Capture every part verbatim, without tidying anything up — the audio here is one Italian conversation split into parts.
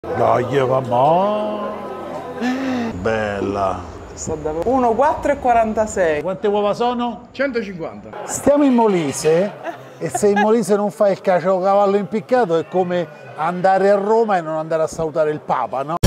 Dai, mamma. Bella. uno, quattro e quarantasei. Quante uova sono? centocinquanta. Stiamo in Molise e se in Molise non fai il caciocavallo impiccato è come andare a Roma e non andare a salutare il Papa, no?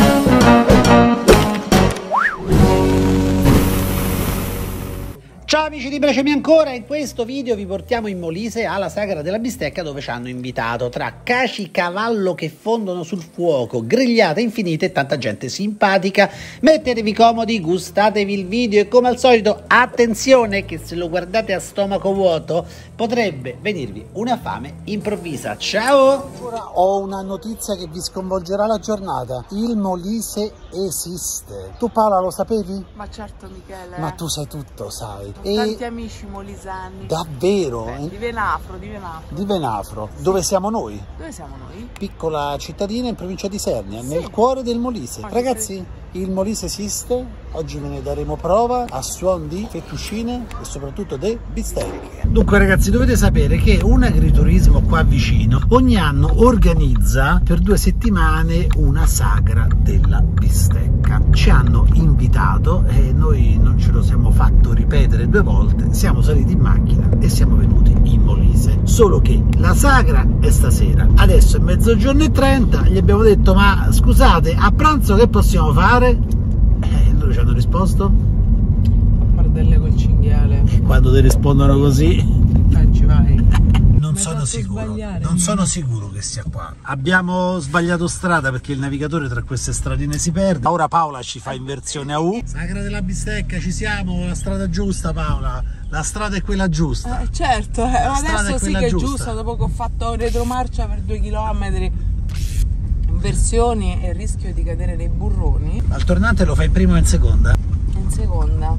Ciao amici di Brecemi ancora, in questo video vi portiamo in Molise alla Sagra della Bistecca dove ci hanno invitato tra cacicavallo che fondono sul fuoco, grigliate infinite e tanta gente simpatica. Mettetevi comodi, gustatevi il video e come al solito attenzione che se lo guardate a stomaco vuoto potrebbe venirvi una fame improvvisa. Ciao! Ora ho una notizia che vi sconvolgerà la giornata. Il Molise esiste. Tu Paola lo sapevi? Ma certo Michele. Ma tu sai tutto, sai. Ho E... tanti amici molisani. Davvero? Beh, di Venafro, di Venafro. Di Venafro. Dove siamo noi? Dove siamo noi? Piccola cittadina in provincia di Isernia, Sì. nel cuore del Molise. Ma Ragazzi, il Molise esiste. Oggi ve ne daremo prova a suon di fettuccine e soprattutto dei bistecche. Dunque ragazzi, dovete sapere che un agriturismo qua vicino ogni anno organizza per due settimane una sagra della bistecca. Ci hanno invitato e noi non ce lo siamo fatto ripetere due volte, siamo saliti in macchina e siamo venuti in Molise. Solo che la sagra è stasera, adesso è mezzogiorno e trenta, gli abbiamo detto ma scusate, a pranzo che possiamo fare? E loro ci hanno risposto? Pappardelle col cinghiale. Quando ti rispondono così... Eh, ci vai. Non sono sicuro, non sono sicuro che sia qua. Abbiamo sbagliato strada perché il navigatore tra queste stradine si perde. Ora Paola ci fa inversione a U. Sagra della bistecca, ci siamo, la strada giusta Paola. La strada è quella giusta. Eh, certo, eh, adesso sì che è giusta. giusta, dopo che ho fatto retromarcia per due chilometri, inversioni e il rischio di cadere nei burroni. Ma il tornante lo fai in prima o in seconda? In seconda.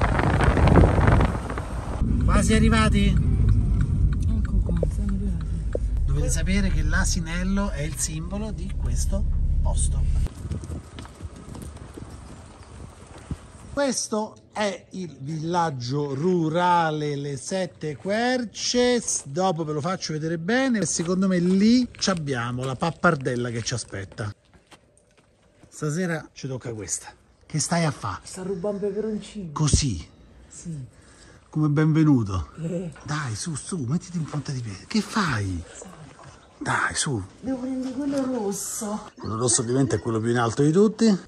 Quasi arrivati? Ecco qua, siamo arrivati. Dovete sapere che l'asinello è il simbolo di questo posto. Questo è il villaggio rurale Le Sette Querce, dopo ve lo faccio vedere bene e secondo me lì abbiamo la pappardella che ci aspetta. Stasera ci tocca questa. Che stai a fare? Sta rubando peperoncini. Così, Sì. come benvenuto. Eh. Dai, su, su, mettiti in punta di piede. Che fai? Dai, su. Devo prendere quello rosso. Quello rosso ovviamente è quello più in alto di tutti.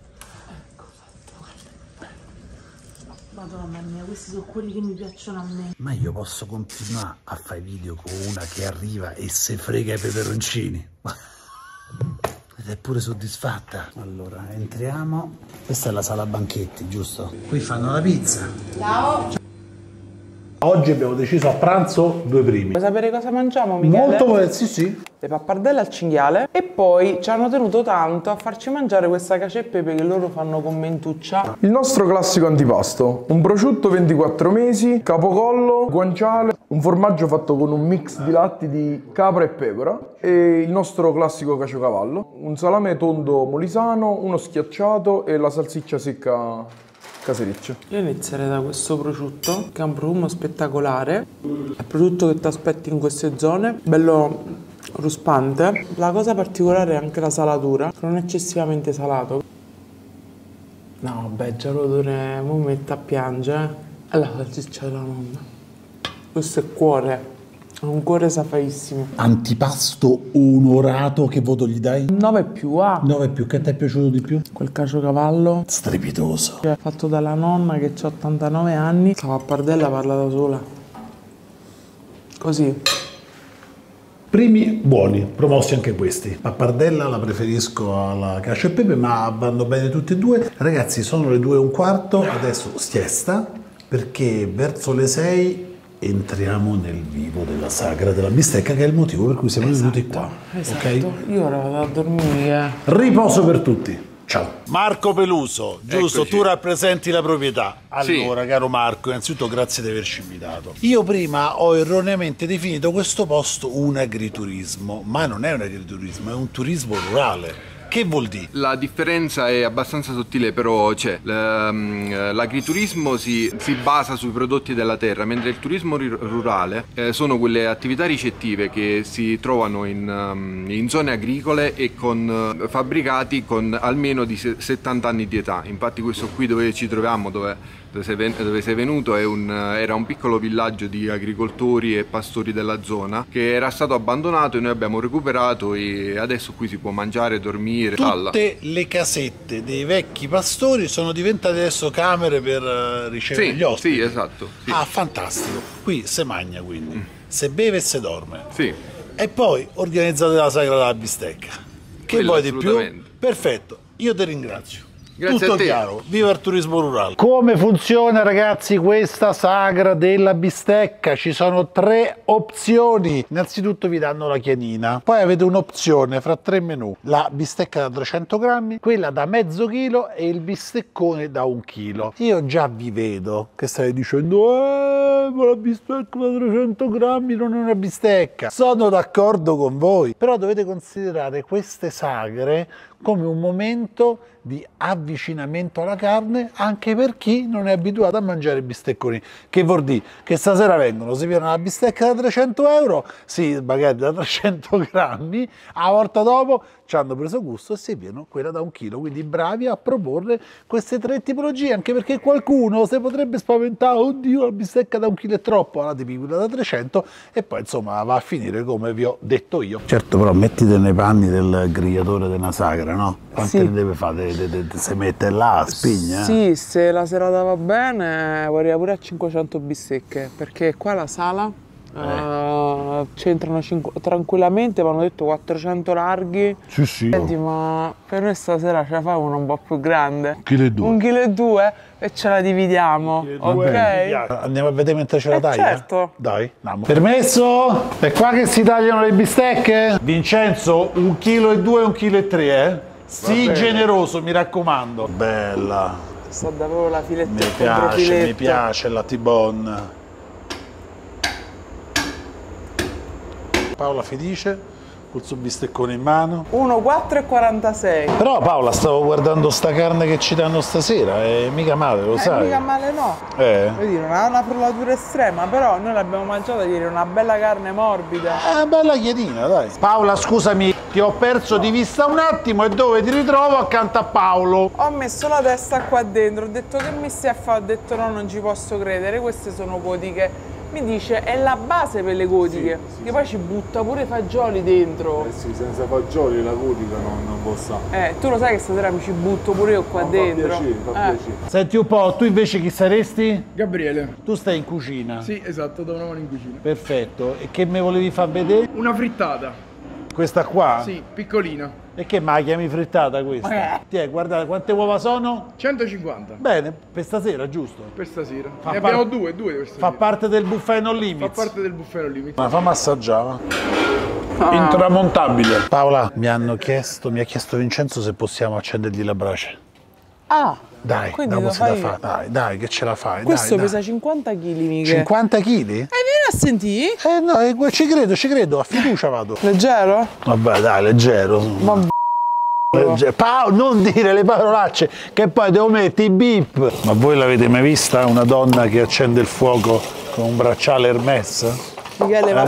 Madonna mia, questi sono quelli che mi piacciono a me. Ma io posso continuare a fare video con una che arriva e se frega i peperoncini. Ed è pure soddisfatta. Allora, entriamo. Questa è la sala banchetti, giusto? Qui fanno la pizza. Ciao. Oggi abbiamo deciso a pranzo due primi. Vuoi sapere cosa mangiamo, Michele? Molto, sì sì. Le pappardelle al cinghiale e poi ci hanno tenuto tanto a farci mangiare questa cacio e pepe che loro fanno con mentuccia. Il nostro classico antipasto: un prosciutto ventiquattro mesi, capocollo, guanciale, un formaggio fatto con un mix di latti di capra e pecora e il nostro classico caciocavallo, un salame tondo molisano, uno schiacciato e la salsiccia secca casericcia. Io inizierei da questo prosciutto che ha un profumo spettacolare, è il prosciutto che ti aspetti in queste zone, bello ruspante. La cosa particolare è anche la salatura, che non è eccessivamente salato. No, beh, già l'odore mi mette a piangere. E la salsiccia della nonna. Questo è cuore, è un cuore safaissimo. Antipasto onorato, che voto gli dai? nove più A. nove più, che ti è piaciuto di più? Quel caciocavallo Strepitoso. che è fatto dalla nonna che ha ottantanove anni. La pappardella parla da sola. Così. Primi buoni, promossi anche questi. Pappardella la preferisco alla cacio e pepe, ma vanno bene tutti e due. Ragazzi, sono le due e un quarto, adesso siesta, perché verso le sei entriamo nel vivo della sagra della bistecca, che è il motivo per cui siamo Esatto, venuti qua. Esatto. Ok? Io ora vado a dormire. Riposo per tutti. Ciao. Marco Peluso, giusto? Eccoci. Tu rappresenti la proprietà. Allora, Sì. caro Marco, innanzitutto grazie di averci invitato. Io prima ho erroneamente definito questo posto un agriturismo, ma non è un agriturismo, è un turismo rurale. Che vuol dire? La differenza è abbastanza sottile, però c'è. L'agriturismo si, si basa sui prodotti della terra, mentre il turismo rurale eh, sono quelle attività ricettive che si trovano in, um, in zone agricole e con uh, fabbricati con almeno di settanta anni di età. Infatti questo qui dove ci troviamo, dove Dove sei, ven dove sei venuto, è un, era un piccolo villaggio di agricoltori e pastori della zona che era stato abbandonato e noi abbiamo recuperato, e adesso qui si può mangiare, dormire. Tutte le casette dei vecchi pastori sono diventate adesso camere per uh, ricevere sì, gli ospiti. Sì, esatto. Sì. Ah, fantastico. Qui se mangia, quindi, mm. se beve e se dorme. Sì. E poi organizzate la sagra della bistecca. Che Quello vuoi di più? Perfetto, io ti ringrazio. Grazie Tutto a te. chiaro, viva il turismo rurale. Come funziona, ragazzi, questa sagra della bistecca? Ci sono tre opzioni. Innanzitutto vi danno la chianina, poi avete un'opzione fra tre menù: la bistecca da trecento grammi, quella da mezzo chilo e il bisteccone da un chilo. Io già vi vedo che state dicendo eh, ma la bistecca da trecento grammi non è una bistecca. Sono d'accordo con voi, però dovete considerare queste sagre come un momento di avvicinamento alla carne anche per chi non è abituato a mangiare bistecconi. Che vuol dire? Che stasera vengono, si piano la bistecca da trecento euro, sì, magari da trecento grammi, a volta dopo ci hanno preso gusto e si piano quella da un chilo. Quindi bravi a proporre queste tre tipologie, anche perché qualcuno si potrebbe spaventare: oddio, la bistecca da un chilo è troppo, allora ti pigli quella da trecento e poi insomma va a finire come vi ho detto io. Certo, però mettite nei panni del grigliatore della sagra, no? Quante sì. ne deve fare? Se mette là, spigna? Sì, se la serata va bene vorrei pure a cinquecento bistecche, perché qua la sala eh. uh, c'entrano tranquillamente, mi hanno detto quattrocento larghi. Sì, sì. Senti, ma per noi stasera ce la fai una un po' più grande? Un chilo e due. Un chilo e due e ce la dividiamo, ok? Andiamo a vedere mentre ce la eh taglia? Certo. Dai, andiamo. Permesso? È qua che si tagliano le bistecche? Vincenzo, un chilo e due, un chilo e tre, eh? Sii generoso, mi raccomando. Bella. Sta davvero la filetta. Mi piace, mi piace la T-bone. Paola felice col suo bisteccone in mano. uno, quattro e quarantasei. Però Paola, stavo guardando sta carne che ci danno stasera, è mica male, lo eh, sai? Mica male no. Eh. Vuol dire, non ha una frullatura estrema, però noi l'abbiamo mangiata ieri, una bella carne morbida. È una bella chiedina, dai. Paola, scusami, ti ho perso di vista un attimo e dove ti ritrovo? Accanto a Paolo. Ho messo la testa qua dentro, ho detto che mi stai a fare, ho detto no, non ci posso credere, queste sono gotiche. Mi dice è la base per le gotiche, sì, sì, che poi ci butta pure i fagioli dentro. Eh sì, senza fagioli la gotica non, non può stare. Eh, tu lo sai che stasera mi ci butto pure io qua no, dentro. Fa piacere, fa eh. piacere. Senti un po', tu invece chi saresti? Gabriele. Tu stai in cucina? Sì, esatto, do una mano in cucina. Perfetto, e che me volevi far vedere? Una frittata. Questa qua? Sì, piccolina. E che me la chiami frittata questa? Eh. Tiè, guardate, quante uova sono? centocinquanta. Bene, per stasera, giusto? Per stasera. Fa ne par- abbiamo due, due per stasera. Fa parte del buffet non Fa limits? parte del buffet non limits. Ma fammi assaggiare. Ah. Intramontabile. Paola, mi hanno chiesto, mi ha chiesto Vincenzo se possiamo accendergli la brace. Ah, Dai, quindi dopo lo se la fai... fa. Dai, dai, che ce la fai. Questo dai, pesa dai. cinquanta chili, mica. cinquanta chili? Eh, vieni a sentire? Eh no, eh, ci credo, ci credo, a fiducia vado. Leggero? Vabbè, dai, leggero. Vabbè. Legge- Paolo, non dire le parolacce che poi devo mettere i beep. Ma voi l'avete mai vista una donna che accende il fuoco con un bracciale Hermes? Michele, va Eh.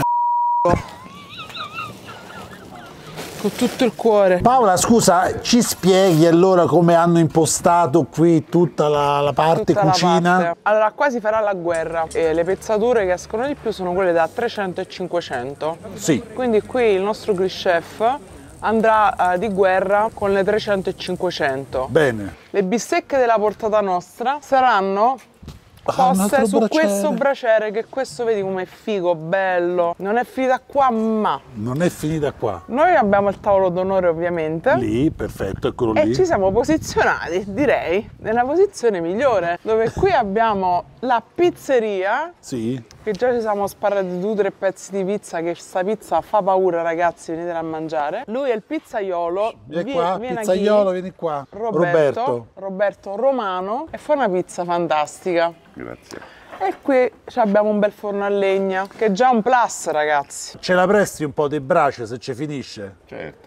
con tutto il cuore. Paola, scusa, ci spieghi allora come hanno impostato qui tutta la, la parte Tutta la cucina? parte. Allora, qua si farà la guerra e le pezzature che escono di più sono quelle da trecento e cinquecento. Sì. Quindi qui il nostro grill chef andrà uh, di guerra con le trecento e cinquecento. Bene. Le bistecche della portata nostra saranno Ah, un altro poste su braciere. questo braciere, che questo vedi com'è figo, bello. Non è finita qua, ma Non è finita qua. noi abbiamo il tavolo d'onore ovviamente. Lì, perfetto, eccolo E lì. ci siamo posizionati, direi, nella posizione migliore, dove qui abbiamo la pizzeria, Sì. che già ci siamo sparati due o tre pezzi di pizza, che sta pizza fa paura, ragazzi, venitela a mangiare. Lui è il pizzaiolo, Vieni vie- qua, viene pizzaiolo, chi? vieni qua. Roberto, Roberto. Roberto Romano, e fa una pizza fantastica. Grazie. E qui abbiamo un bel forno a legna, che è già un plus, ragazzi. Ce la presti un po' di brace se ci finisce? Certo, certo.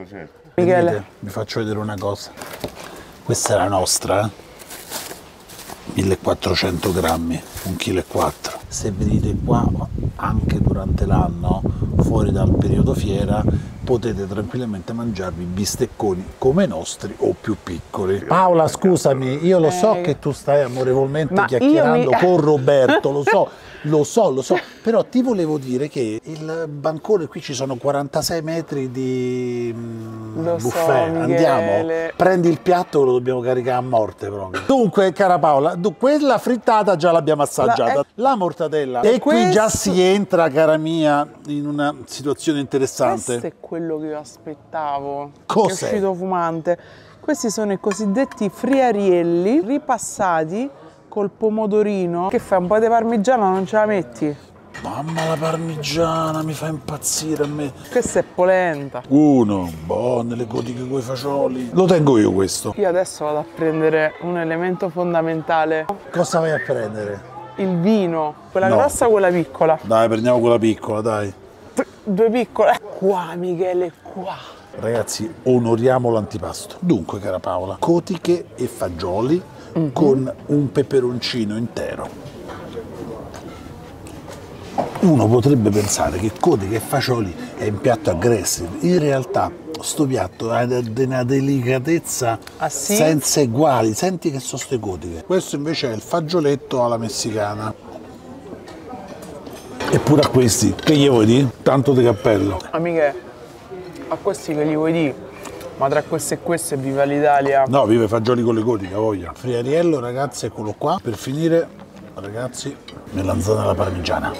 Michele. Vedete, vi faccio vedere una cosa. Questa è la nostra, eh? millequattrocento grammi, un chilo e quattro. Se venite qua anche durante l'anno, fuori dal periodo fiera, potete tranquillamente mangiarvi bistecconi come i nostri o più piccoli. Paola, scusami, io lo so Eh. che tu stai amorevolmente Ma chiacchierando io mi- con Roberto, lo so, lo so, lo so, però ti volevo dire che il bancone qui ci sono quarantasei metri di mm, Lo so, buffet, andiamo, Michele. prendi il piatto che lo dobbiamo caricare a morte proprio. Dunque, cara Paola, du- quella frittata già l'abbiamo assaggiata, La- la, mortadella. E qui questo- già si entra, cara mia, in una situazione interessante. Questo è quello che io aspettavo. Cos'è? È uscito fumante. Questi sono i cosiddetti friarielli ripassati col pomodorino. Che fai, un po' di parmigiana non ce la metti? Mamma, la parmigiana mi fa impazzire a me. Questa è polenta. Uno, buone le gotiche coi fagioli. Lo tengo io questo. Io adesso vado a prendere un elemento fondamentale. Cosa vai a prendere? Il vino. Quella No. grossa o quella piccola? Dai, prendiamo quella piccola, dai. Due piccole. Qua, Michele, qua. Ragazzi, onoriamo l'antipasto. Dunque, cara Paola, cotiche e fagioli con un peperoncino intero. Uno potrebbe pensare che cotiche e fagioli è un piatto aggressivo. In realtà, sto piatto ha de- de- una delicatezza Ah, sì? senza eguali. Senti che sono ste cotiche. Questo invece è il fagioletto alla messicana. Eppure a questi, che gli vuoi dire? Tanto di cappello. Amiche, a questi che li vuoi dire? Ma tra questo e questo e viva l'Italia. No, vive fagioli con le gotiche, voglia. Friariello, ragazzi, eccolo qua. Per finire, ragazzi, melanzana alla parmigiana.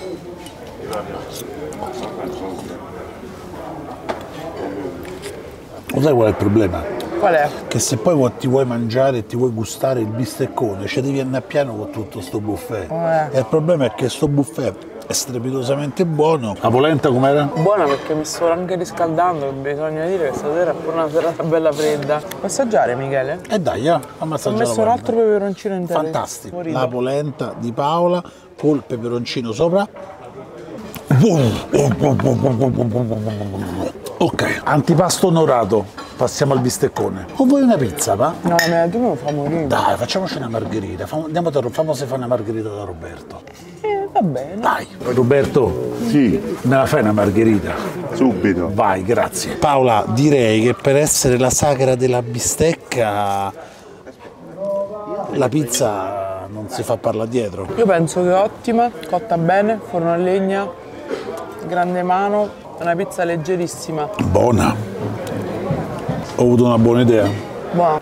Lo sai qual è il problema? Qual è? Che se poi vuoi- ti vuoi mangiare e ti vuoi gustare il bisteccone, ci devi andare piano con tutto sto buffet. Eh. E il problema è che sto buffet è strepitosamente buono. La polenta com'era? Buona perché mi sto anche riscaldando, bisogna dire che stasera è pure una serata bella fredda. Puoi assaggiare, Michele? E dai, ah, fammi Ho assaggiare messo la un polenta. altro peperoncino intero. Fantastico. Morito. La polenta di Paola col peperoncino sopra. Ok, antipasto onorato. Passiamo al bisteccone. O vuoi una pizza, va? No, ma tu me lo fai morire. Dai, facciamoci una margherita. Fam- Andiamo da fammi se fa una margherita da Roberto. Eh, va bene. Dai, Roberto, Sì, me la fai una margherita? subito. Vai, grazie. Paola, direi che per essere la sagra della bistecca, la pizza non si fa parlare dietro. Io penso che è ottima, cotta bene, forno a legna, grande mano, una pizza leggerissima. Buona. Ho avuto una buona idea. Buona.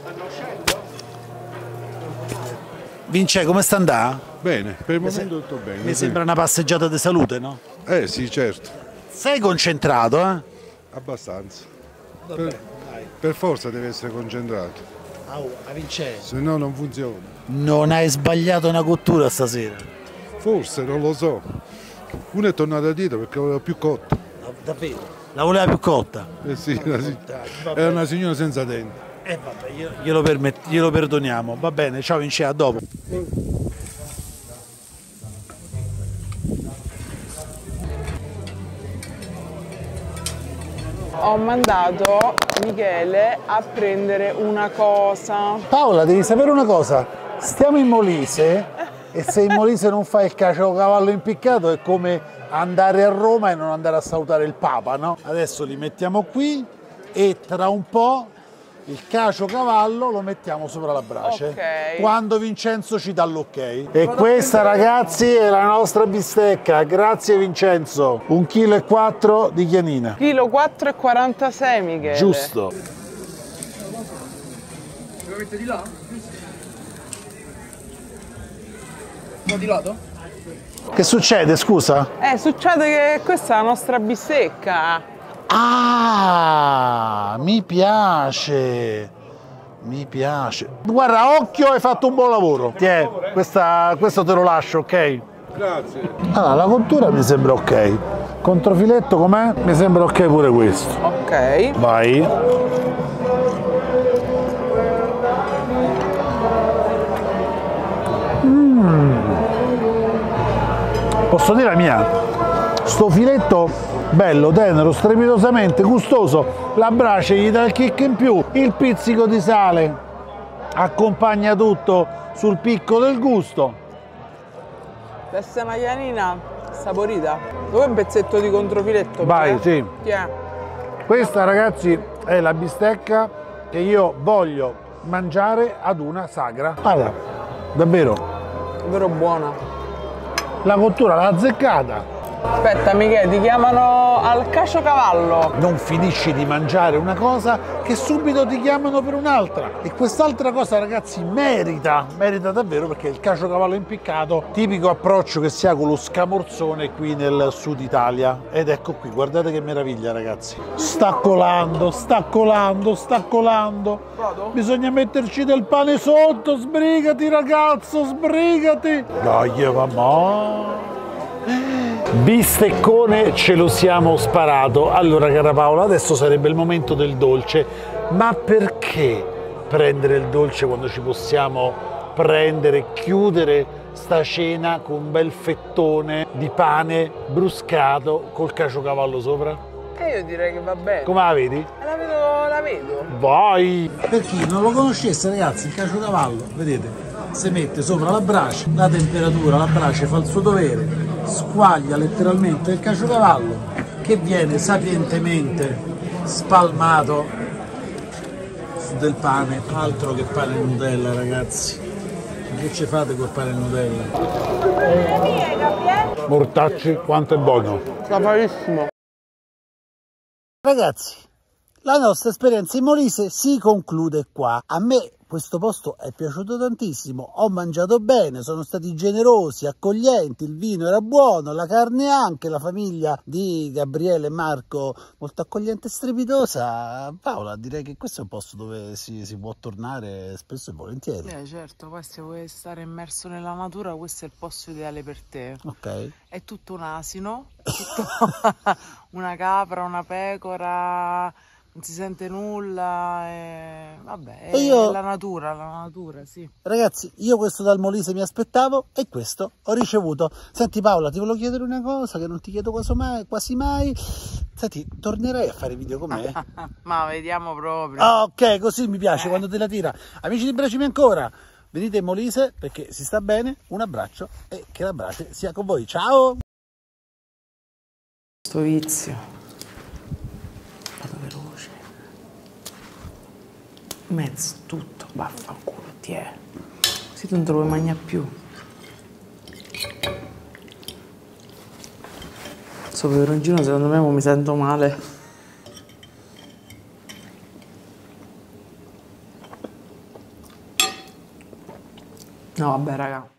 Vince, come sta andando? Bene, per il momento tutto bene. Mi sembra una passeggiata di salute, no? Eh sì, certo, Sei concentrato, eh? abbastanza. Per, per forza deve essere concentrato, Ah, Vince, se no non funziona. non hai sbagliato una cottura stasera. Forse, non lo so. Uno è tornato dietro perché voleva più cotta. Davvero? La voleva più cotta? Eh sì, una si- è una signora senza denti. Eh vabbè, glielo, glielo permet- glielo perdoniamo. Va bene, ciao Vince, a dopo. Ho mandato Michele a prendere una cosa. Paola, devi sapere una cosa. Stiamo in Molise e se in Molise non fai il caciocavallo impiccato è come andare a Roma e non andare a salutare il Papa, no? Adesso li mettiamo qui e tra un po' il caciocavallo lo mettiamo sopra la brace. Ok. Quando Vincenzo ci dà l'ok. E questa, ragazzi, è la nostra bistecca. Grazie Vincenzo. Un chilo e quattro di chianina. Chilo quattro e quarantasei, Michele. Giusto. Lo mette di là? No, di lato? Che succede, scusa? Eh, succede che questa è la nostra bistecca. Ah, mi piace, mi piace. Guarda, occhio, hai fatto un buon lavoro. Tiè, questa, questo te lo lascio, ok? Grazie. Allora, la cottura mi sembra ok. Controfiletto com'è? Mi sembra ok pure questo. Ok. Vai. Mm. Posso dire la mia? sto filetto bello, tenero, strepitosamente gustoso, la brace gli dà il kick in più, il pizzico di sale accompagna tutto sul picco del gusto. Questa è una chianina saporita. Dove un pezzetto di controfiletto? Vai, sì. Chi è? Questa, ragazzi, è la bistecca che io voglio mangiare ad una sagra. Guarda, davvero. Davvero buona. La cottura l'ha azzeccata. Aspetta, Michele, ti chiamano al caciocavallo. Non finisci di mangiare una cosa che subito ti chiamano per un'altra. E quest'altra cosa, ragazzi, merita, merita davvero, perché il caciocavallo impiccato, tipico approccio che si ha con lo scamorzone qui nel sud Italia. Ed ecco qui, guardate che meraviglia, ragazzi. Sta colando, sta colando, sta colando. Vado? Bisogna metterci del pane sotto, sbrigati ragazzo, sbrigati. Dai, mamma. Bisteccone ce lo siamo sparato. Allora, cara Paola, adesso sarebbe il momento del dolce. Ma perché prendere il dolce quando ci possiamo prendere, chiudere sta cena con un bel fettone di pane bruscato col caciocavallo sopra? E io direi che va bene. Come la vedi? La vedo, la vedo. Vai! Per chi non lo conoscesse, ragazzi, il caciocavallo, vedete, si mette sopra la brace, la temperatura, la brace fa il suo dovere, squaglia letteralmente il caciocavallo che viene sapientemente spalmato su del pane, altro che pane e Nutella, ragazzi. Ma che ci fate col pane e Nutella? Mortacci, quanto è buono! Saporissimo. Ragazzi, la nostra esperienza in Molise si conclude qua. A me questo posto è piaciuto tantissimo, ho mangiato bene, sono stati generosi, accoglienti, il vino era buono, la carne anche, la famiglia di Gabriele e Marco molto accogliente e strepitosa. Paola, direi che questo è un posto dove si, si può tornare spesso e volentieri. Eh certo, poi se vuoi stare immerso nella natura questo è il posto ideale per te. Ok. È tutto un asino, tutto una capra, una pecora, non si sente nulla, e... vabbè, è E io... la natura, la natura, sì. Ragazzi, io questo dal Molise mi aspettavo e questo ho ricevuto. Senti Paola, ti volevo chiedere una cosa che non ti chiedo quasi mai, quasi mai. Senti, tornerai a fare video con me? Ma vediamo proprio. Ah, ok, così mi piace, eh. Quando te la tira. Amici di Bracimi ancora, venite in Molise perché si sta bene, un abbraccio e che la brace sia con voi. Ciao! Sto vizio. Vado veloce. Mezzo, tutto, vaffanculo, ti è. Così non te lo vuoi mangiare più. Sto peperoncino secondo me mi sento male. No vabbè raga.